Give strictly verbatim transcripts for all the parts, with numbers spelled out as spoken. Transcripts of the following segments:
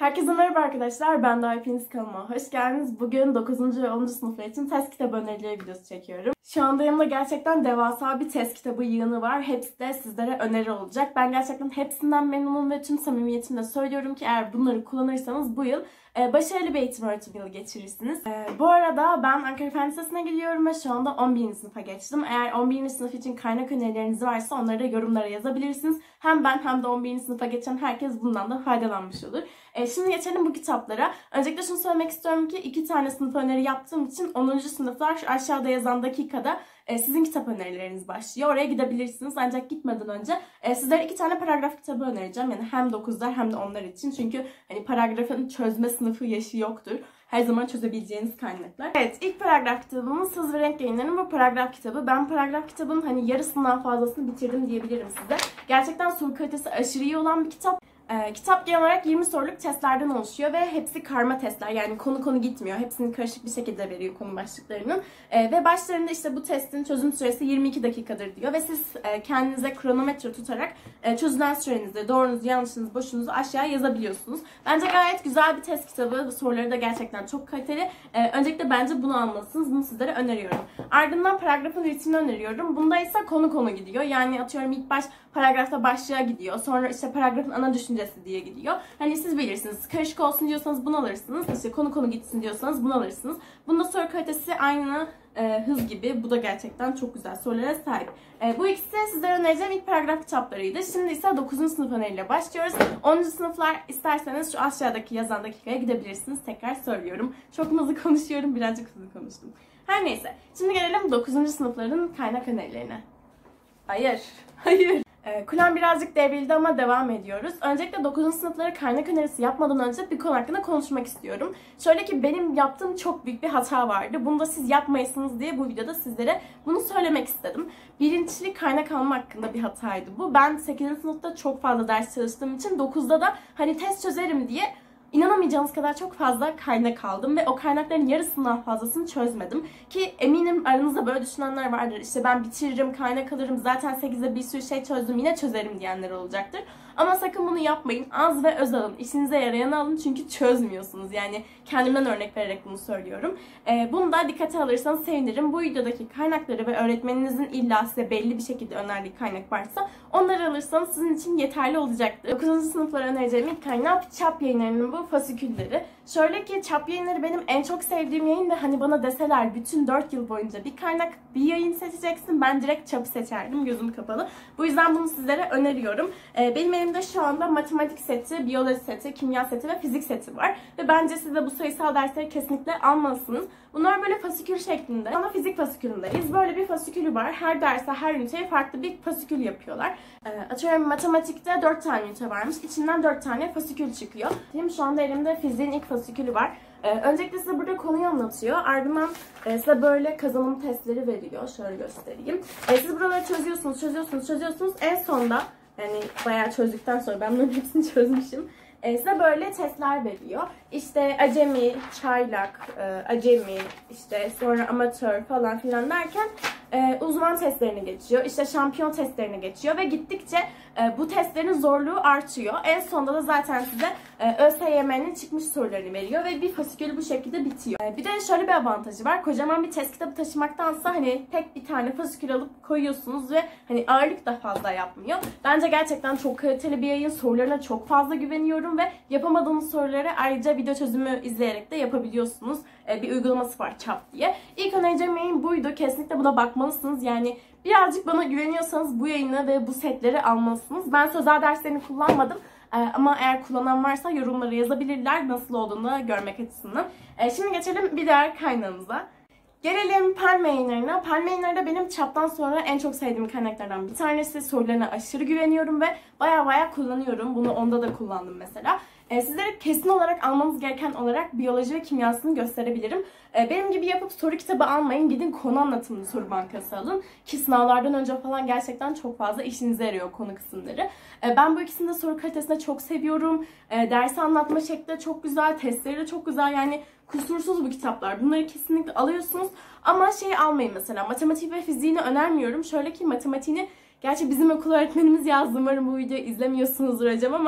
Herkese merhaba arkadaşlar, ben de hepiniz kanalıma hoş geldiniz. Bugün dokuzuncu ve onuncu sınıflar için test kitabı önerileri videosu çekiyorum. Şu anda yanımda gerçekten devasa bir test kitabı yığını var. Hepsi de sizlere öneri olacak. Ben gerçekten hepsinden memnunum ve tüm samimiyetimle söylüyorum ki eğer bunları kullanırsanız bu yıl e, başarılı bir eğitim öğretim yılı geçirirsiniz. E, bu arada ben Ankara Fen Lisesi'ne gidiyorum ve şu anda on birinci sınıfa geçtim. Eğer on birinci sınıf için kaynak önerileriniz varsa onları da yorumlara yazabilirsiniz. Hem ben hem de on birinci sınıfa geçen herkes bundan da faydalanmış olur. E, şimdi geçelim bu kitaplara. Öncelikle şunu söylemek istiyorum ki iki tane sınıf öneri yaptığım için onuncu sınıflar şu aşağıda yazan dakikada e, sizin kitap önerileriniz başlıyor. Oraya gidebilirsiniz. Ancak gitmeden önce e, sizlere iki tane paragraf kitabı önereceğim. Yani hem dokuzlar hem de onlar için. Çünkü hani paragrafın çözme sınıfı yaşı yoktur. Her zaman çözebileceğiniz kaynaklar. Evet, ilk paragraf kitabımız Hız ve Renk Yayınları'nın bu paragraf kitabı. Ben paragraf kitabın hani yarısından fazlasını bitirdim diyebilirim size. Gerçekten soru kalitesi aşırı iyi olan bir kitap. Ee, kitap genel olarak yirmi soruluk testlerden oluşuyor ve hepsi karma testler, yani konu konu gitmiyor. Hepsini karışık bir şekilde veriyor konu başlıklarının. Ee, ve başlarında işte bu testin çözüm süresi yirmi iki dakikadır diyor ve siz e, kendinize kronometre tutarak e, çözülen sürenizi, doğrunuzu, yanlışınızı, boşunuzu aşağıya yazabiliyorsunuz. Bence gayet güzel bir test kitabı. Soruları da gerçekten çok kaliteli. Ee, öncelikle bence bunu almalısınız. Bunu sizlere öneriyorum. Ardından paragrafın ritmini öneriyorum. Bunda ise konu konu gidiyor. Yani atıyorum ilk baş paragrafta başlığa gidiyor. Sonra işte paragrafın ana düşüncesi diye gidiyor. Hani siz bilirsiniz. Karışık olsun diyorsanız bunu alırsınız. İşte konu konu gitsin diyorsanız bunu alırsınız. Bunda soru kalitesi aynı e, hız gibi. Bu da gerçekten çok güzel sorulara sahip. E, bu ikisi sizlere önereceğim ilk paragraf kitaplarıydı. Şimdi ise dokuzuncu sınıf öneriyle başlıyoruz. onuncu sınıflar isterseniz şu aşağıdaki yazan dakikaya gidebilirsiniz. Tekrar söylüyorum. Çok hızlı konuşuyorum. Birazcık hızlı konuştum. Her neyse. Şimdi gelelim dokuzuncu sınıfların kaynak önerilerine. Hayır. Hayır. Kulağım birazcık devrildi ama devam ediyoruz. Öncelikle dokuzuncu sınıflara kaynak önerisi yapmadan önce bir konu hakkında konuşmak istiyorum. Şöyle ki benim yaptığım çok büyük bir hata vardı. Bunu da siz yapmayasınız diye bu videoda sizlere bunu söylemek istedim. Bilinçli kaynak alma hakkında bir hataydı bu. Ben sekizinci sınıfta çok fazla ders çalıştığım için dokuzda da hani test çözerim diye İnanamayacağınız kadar çok fazla kaynak aldım ve o kaynakların yarısından fazlasını çözmedim. Ki eminim aranızda böyle düşünenler vardır. İşte ben bitiririm, kaynak alırım, zaten sekizde bir sürü şey çözdüm, yine çözerim diyenler olacaktır. Ama sakın bunu yapmayın. Az ve öz alın. İşinize yarayanı alın çünkü çözmüyorsunuz. Yani kendimden örnek vererek bunu söylüyorum. Ee, bunu da dikkate alırsanız sevinirim. Bu videodaki kaynakları ve öğretmeninizin illa size belli bir şekilde önerdiği kaynak varsa onları alırsanız sizin için yeterli olacaktır. dokuzuncu sınıflara önereceğim ilk kaynak Çap Yayınları'nın bu fasikülleri. Şöyle ki Çap Yayınları benim en çok sevdiğim yayın ve hani bana deseler bütün dört yıl boyunca bir kaynak, bir yayın seçeceksin, ben direkt Çap'ı seçerdim gözüm kapalı. Bu yüzden bunu sizlere öneriyorum. Ee, benim elimde şu anda matematik seti, biyoloji seti, kimya seti ve fizik seti var. Ve bence siz de bu sayısal dersleri kesinlikle almalısınız. Bunlar böyle fasikül şeklinde. Ama fizik fasikülündeyiz. Böyle bir fasikülü var. Her derse, her üniteye farklı bir fasikül yapıyorlar. Ee, atıyorum matematikte dört tane ünite varmış. İçinden dört tane fasikül çıkıyor. Benim şu anda elimde fiziğin ilk fasikülü var. Ee, öncelikle size burada konuyu anlatıyor. Ardından e, size böyle kazanım testleri veriyor. Şöyle göstereyim. E, siz buraları çözüyorsunuz, çözüyorsunuz, çözüyorsunuz. En sonda yani bayağı çözdükten sonra ben bunların hepsini çözmüşüm. E, size böyle testler veriyor. İşte acemi, çaylak, e, acemi, işte sonra amatör falan filan derken e, uzman testlerini geçiyor. İşte şampiyon testlerini geçiyor ve gittikçe e, bu testlerin zorluğu artıyor. En sonunda da zaten size e, ÖSYM'nin çıkmış sorularını veriyor ve bir fasikül bu şekilde bitiyor. E, bir de şöyle bir avantajı var. Kocaman bir test kitabı taşımaktansa hani tek bir tane fasikül alıp koyuyorsunuz ve hani ağırlık da fazla yapmıyor. Bence gerçekten çok kaliteli bir yayın. Sorularına çok fazla güveniyorum ve yapamadığınız soruları ayrıca video çözümü izleyerek de yapabiliyorsunuz. E, bir uygulaması var Çap diye. İlk önereceğim yayın buydu. Kesinlikle buna bakmalısınız. Yani birazcık bana güveniyorsanız bu yayını ve bu setleri almalısınız. Ben sözel derslerini kullanmadım. E, ama eğer kullanan varsa yorumlara yazabilirler. Nasıl olduğunu görmek açısından. E, şimdi geçelim bir diğer kaynağımıza. Gelelim Palme Yayınları'na. Palme Yayınları benim Çap'tan sonra en çok sevdiğim kaynaklardan bir tanesi. Sorularına aşırı güveniyorum ve baya baya kullanıyorum. Bunu onda da kullandım mesela. Ee, sizlere kesin olarak almanız gereken olarak biyoloji ve kimyasını gösterebilirim. Ee, benim gibi yapıp soru kitabı almayın. Gidin konu anlatımlı soru bankası alın. Ki sınavlardan önce falan gerçekten çok fazla işinize yarıyor konu kısımları. Ee, ben bu ikisini de soru kalitesinde çok seviyorum. Ee, dersi anlatma şekli de çok güzel. Testleri de çok güzel. Yani kusursuz bu kitaplar. Bunları kesinlikle alıyorsunuz. Ama şey almayın mesela. Matematik ve fiziğini önermiyorum. Şöyle ki matematiğini, gerçi bizim okul öğretmenimiz yazdı. Umarım bu videoyu izlemiyorsunuzdur hocam ama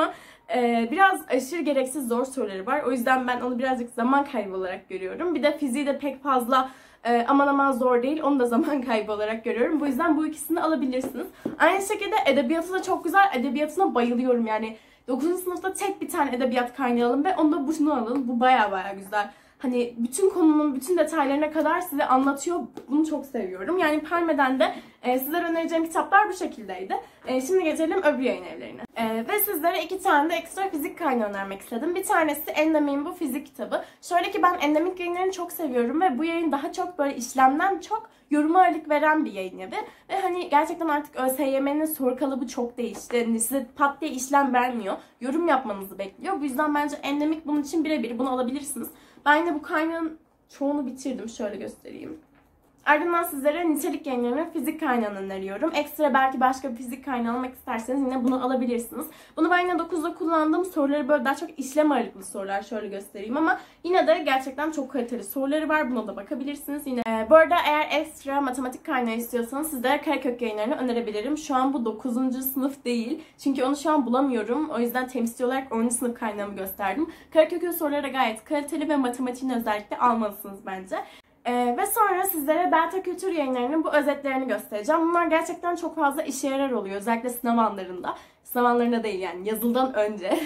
Ee, biraz aşırı gereksiz zor soruları var. O yüzden ben onu birazcık zaman kaybı olarak görüyorum. Bir de fiziği de pek fazla e, aman aman zor değil. Onu da zaman kaybı olarak görüyorum. Bu yüzden bu ikisini alabilirsiniz. Aynı şekilde edebiyatı da çok güzel. Edebiyatına bayılıyorum yani. dokuzuncu sınıfta tek bir tane edebiyat kaynağı alın ve onu da bunu alın. Bu baya baya güzel. Hani bütün konunun bütün detaylarına kadar size anlatıyor. Bunu çok seviyorum. Yani Perme'den de e, sizlere önereceğim kitaplar bu şekildeydi. E, şimdi geçelim öbür yayın evlerine. E, ve sizlere iki tane de ekstra fizik kaynağı önermek istedim. Bir tanesi Endemik'in bu fizik kitabı. Şöyle ki ben Endemik yayınlarını çok seviyorum ve bu yayın daha çok böyle işlemden çok yoruma ağırlık veren bir yayın evi. Ve hani gerçekten artık ÖSYM'nin soru kalıbı çok değişti. Yani size pat diye işlem vermiyor. Yorum yapmanızı bekliyor. Bu yüzden bence Endemik bunun için birebir bunu alabilirsiniz. Ben yine bu kaynağın çoğunu bitirdim. Şöyle göstereyim. Ardından sizlere nitelik yayınlarının fizik kaynağını öneriyorum. Ekstra belki başka bir fizik kaynağı almak isterseniz yine bunu alabilirsiniz. Bunu ben yine dokuzda kullandığım soruları böyle daha çok işlem ağırlıklı sorular şöyle göstereyim ama yine de gerçekten çok kaliteli soruları var. Buna da bakabilirsiniz. Yine ee, bu arada eğer ekstra matematik kaynağı istiyorsanız sizlere Karekök yayınlarını önerebilirim. Şu an bu dokuzuncu sınıf değil. Çünkü onu şu an bulamıyorum. O yüzden temsil olarak onuncu sınıf kaynağımı gösterdim. Karakök'ün soruları da gayet kaliteli ve matematiğini özellikle almalısınız bence. Ee, ve sonra sizlere Delta Kültür yayınlarının bu özetlerini göstereceğim. Bunlar gerçekten çok fazla işe yarar oluyor. Özellikle sınav anlarında. Sınav anlarında değil yani yazıldan önce.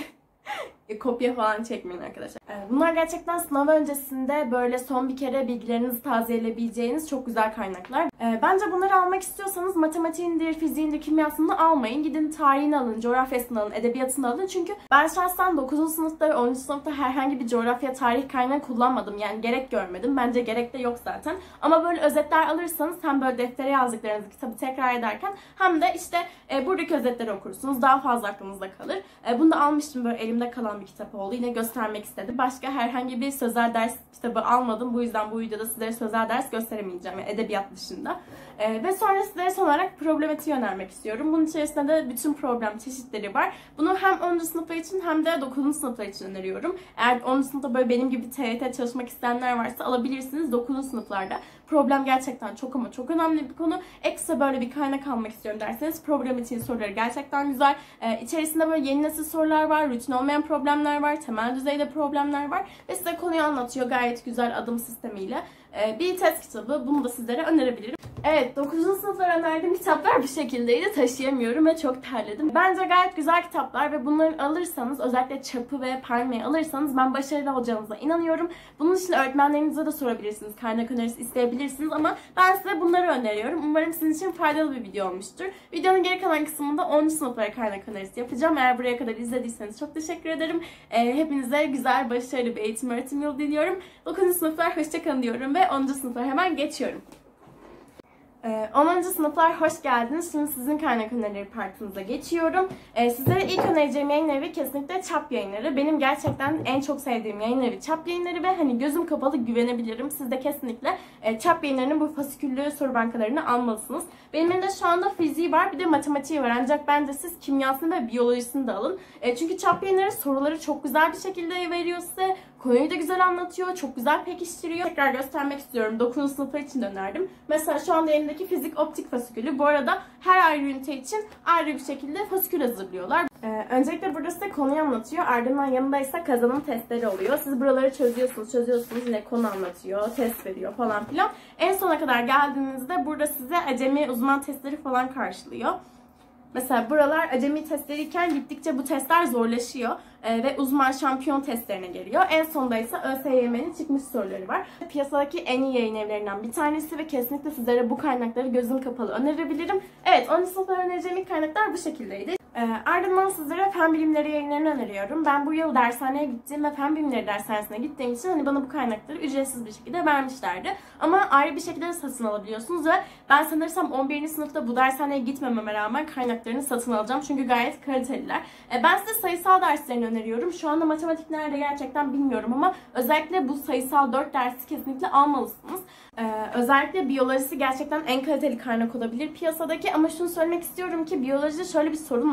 Kopya falan çekmeyin arkadaşlar. Ee, bunlar gerçekten sınav öncesinde böyle son bir kere bilgilerinizi tazeleyebileceğiniz çok güzel kaynaklar. Ee, bence bunları almak istiyorsanız matematiğindir, fiziğindir, kimyasını almayın. Gidin tarihini alın, coğrafyasını alın, edebiyatını alın. Çünkü ben şahsen dokuzuncu sınıfta ve onuncu sınıfta herhangi bir coğrafya, tarih kaynağı kullanmadım. Yani gerek görmedim. Bence gerek de yok zaten. Ama böyle özetler alırsanız hem böyle deftere yazdıklarınızı kitabı tekrar ederken hem de işte e, buradaki özetleri okursunuz. Daha fazla aklınızda kalır. E, bunu da almıştım böyle elimde kalan bir kitap oldu. Yine göstermek istedim. Başka herhangi bir sözel ders kitabı almadım. Bu yüzden bu videoda sizlere sözel ders gösteremeyeceğim. Yani edebiyat dışında. Ee, ve sonra sizlere son olarak problematiği önermek istiyorum. Bunun içerisinde de bütün problem çeşitleri var. Bunu hem onuncu sınıflar için hem de dokuzuncu sınıflar için öneriyorum. Eğer onuncu sınıfta böyle benim gibi T Y T çalışmak isteyenler varsa alabilirsiniz. dokuzuncu sınıflarda. Problem gerçekten çok ama çok önemli bir konu. Ekstra böyle bir kaynak almak istiyorum derseniz problematiğin soruları gerçekten güzel. Ee, içerisinde böyle yeni nesil sorular var, rutin olmayan problemler var, temel düzeyde problemler var ve size konuyu anlatıyor gayet güzel adım sistemiyle. Ee, bir test kitabı, bunu da sizlere önerebilirim. Evet, dokuzuncu sınıflara önerdiğim kitaplar bu şekildeydi. Taşıyamıyorum ve çok terledim. Bence gayet güzel kitaplar ve bunları alırsanız, özellikle Çapı ve Perme'yi alırsanız ben başarılı olacağınıza inanıyorum. Bunun için öğretmenlerinize de sorabilirsiniz, kaynak önerisi isteyebilirsiniz ama ben size bunları öneriyorum. Umarım sizin için faydalı bir video olmuştur. Videonun geri kalan kısmında onuncu sınıflara kaynak önerisi yapacağım. Eğer buraya kadar izlediyseniz çok teşekkür ederim. Ee, hepinize güzel, başarılı bir eğitim öğretim yolu diliyorum. dokuzuncu sınıflar hoşçakalın diyorum ve onuncu sınıflara hemen geçiyorum. onuncu sınıflar hoş geldiniz. Şimdi sizin kaynak önerileri partınıza geçiyorum. Ee, sizlere ilk önereceğim yayın evi kesinlikle Çap Yayınları. Benim gerçekten en çok sevdiğim yayın evi Çap Yayınları ve hani gözüm kapalı güvenebilirim. Siz de kesinlikle e, Çap Yayınları'nın bu fasiküllü soru bankalarını almalısınız. Benim elimde şu anda fiziği var, bir de matematiği var. Ancak bence siz kimyasını ve biyolojisini de alın. E, çünkü Çap Yayınları soruları çok güzel bir şekilde veriyor size. Konuyu da güzel anlatıyor, çok güzel pekiştiriyor. Tekrar göstermek istiyorum. dokuzuncu sınıflar için de önerdim. Mesela şu anda elimdeki fizik optik fasikülü. Bu arada her ayrı ünite için ayrı bir şekilde fasikül hazırlıyorlar. Ee, öncelikle burada size konuyu anlatıyor. Ardından yanında ise kazanım testleri oluyor. Siz buraları çözüyorsunuz, çözüyorsunuz. Yine konu anlatıyor, test veriyor falan filan. En sona kadar geldiğinizde burada size acemi uzman testleri falan karşılıyor. Mesela buralar acemi testleriyken gittikçe bu testler zorlaşıyor ee, ve uzman şampiyon testlerine geliyor. En sonunda ise ÖSYM'nin çıkmış soruları var. Piyasadaki en iyi yayın evlerinden bir tanesi ve kesinlikle sizlere bu kaynakları gözüm kapalı önerebilirim. Evet, onuncu sınıflara önereceğim ilk kaynaklar bu şekildeydi. Ee, ardından sizlere fen bilimleri yayınlarını öneriyorum. Ben bu yıl dershaneye gittiğim ve fen bilimleri dershanesine gittiğim için hani bana bu kaynakları ücretsiz bir şekilde vermişlerdi. Ama ayrı bir şekilde de satın alabiliyorsunuz ve ben sanırsam on birinci sınıfta bu dershaneye gitmememe rağmen kaynaklarını satın alacağım. Çünkü gayet kaliteliler. Ee, ben size sayısal derslerini öneriyorum. Şu anda matematik nerede gerçekten bilmiyorum ama özellikle bu sayısal dört dersi kesinlikle almalısınız. Ee, özellikle biyolojisi gerçekten en kaliteli kaynak olabilir piyasadaki ama şunu söylemek istiyorum ki biyolojide şöyle bir sorun var.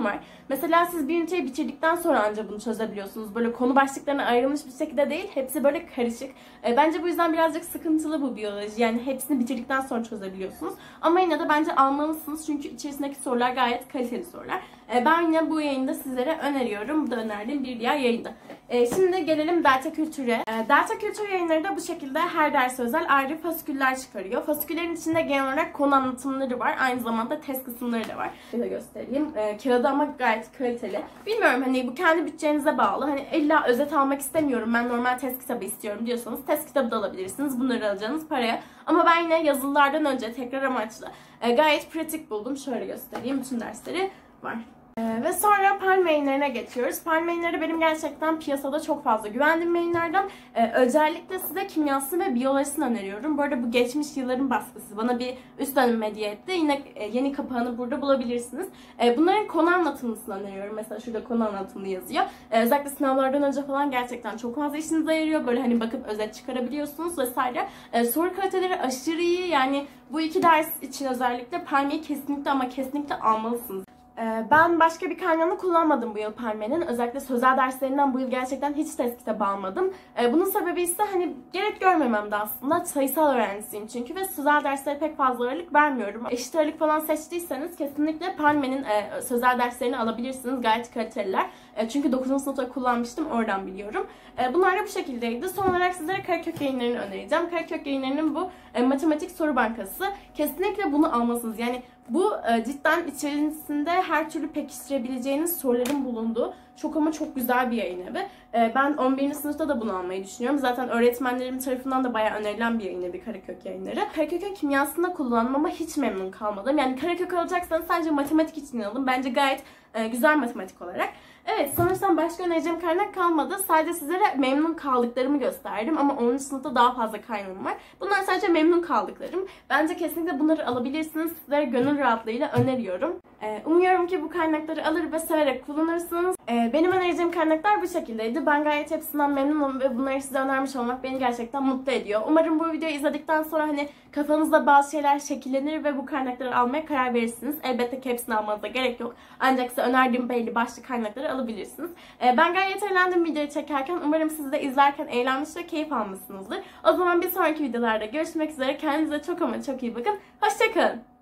var. Mesela siz bir üniteyi bitirdikten sonra ancak bunu çözebiliyorsunuz. Böyle konu başlıklarına ayrılmış bir şekilde değil. Hepsi böyle karışık. E, bence bu yüzden birazcık sıkıntılı bu biyoloji. Yani hepsini bitirdikten sonra çözebiliyorsunuz. Ama yine de bence almalısınız. Çünkü içerisindeki sorular gayet kaliteli sorular. E, ben yine bu yayında sizlere öneriyorum. Bu da önerdiğim bir diğer yayında. E, şimdi gelelim delta kültüre. E, delta kültür yayınları da bu şekilde her derse özel ayrı fasiküller çıkarıyor. Fasiküllerin içinde genel olarak konu anlatımları var. Aynı zamanda test kısımları da var. Bir de göstereyim. E, kağıdı ama gayet kaliteli. Bilmiyorum, hani bu kendi bütçenize bağlı. Hani illa özet almak istemiyorum, ben normal test kitabı istiyorum diyorsanız test kitabı da alabilirsiniz. Bunları alacağınız paraya. Ama ben yine yazılılardan önce tekrar amaçlı e, gayet pratik buldum. Şöyle göstereyim. Bütün dersleri var. Ee, ve sonra Palm yayınlarına geçiyoruz. Palm yayınları benim gerçekten piyasada çok fazla güvendiğim yayınlardan. Ee, özellikle size kimyasını ve biyolojisini öneriyorum. Bu arada bu geçmiş yılların baskısı. Bana bir üst dönem hediye etti. Yine e, yeni kapağını burada bulabilirsiniz. E, bunların konu anlatımını öneriyorum. Mesela şurada konu anlatımı yazıyor. E, özellikle sınavlardan önce falan gerçekten çok fazla işinize yarıyor. Böyle hani bakıp özet çıkarabiliyorsunuz vesaire. E, soru kaliteleri aşırı iyi. Yani bu iki ders için özellikle Palm'i kesinlikle ama kesinlikle almalısınız. Ben başka bir kaynağını kullanmadım bu yıl Palme'nin. Özellikle sözel derslerinden bu yıl gerçekten hiç test kitabı almadım. Bunun sebebi ise hani gerek görmememdi aslında. Sayısal öğrencisiyim çünkü ve sözel derslere pek fazla ağırlık vermiyorum. Eşit ağırlık falan seçtiyseniz kesinlikle Palme'nin sözel derslerini alabilirsiniz. Gayet kaliteliler. Çünkü dokuzuncu sınıfta kullanmıştım, oradan biliyorum. Bunlar da bu şekildeydi. Son olarak sizlere Karakök yayınlarını önereceğim. Karakök yayınlarının bu matematik soru bankası. Kesinlikle bunu almalısınız. Yani bu cidden içerisinde her türlü pekiştirebileceğiniz soruların bulunduğu çok ama çok güzel bir yayın evi. Ben on birinci sınıfta da bunu almayı düşünüyorum. Zaten öğretmenlerim tarafından da bayağı önerilen bir yayın evi Karakök yayınları. Karakök'ün kimyasında kullandım ama hiç memnun kalmadım. Yani Karakök alacaksanız sadece matematik için alın. Bence gayet güzel matematik olarak. Evet, sanırsam başka önereceğim kaynak kalmadı. Sadece sizlere memnun kaldıklarımı gösterdim ama onuncu sınıfta daha fazla kaynağım var. Bunlar sadece memnun kaldıklarım. Bence kesinlikle bunları alabilirsiniz. Sizlere gönül rahatlığıyla öneriyorum. Ee, umuyorum ki bu kaynakları alır ve severek kullanırsınız. Ee, benim önereceğim kaynaklar bu şekildeydi. Ben gayet hepsinden memnunum ve bunları size önermiş olmak beni gerçekten mutlu ediyor. Umarım bu videoyu izledikten sonra hani kafanızda bazı şeyler şekillenir ve bu kaynakları almaya karar verirsiniz. Elbette ki hepsini almanıza gerek yok. Ancak size önerdiğim belli başlı kaynakları alabilirsiniz. Ee, ben gayet eğlendim videoyu çekerken. Umarım siz de izlerken eğlenmiş ve keyif almışsınızdır. O zaman bir sonraki videolarda görüşmek üzere. Kendinize çok ama çok iyi bakın. Hoşça kalın.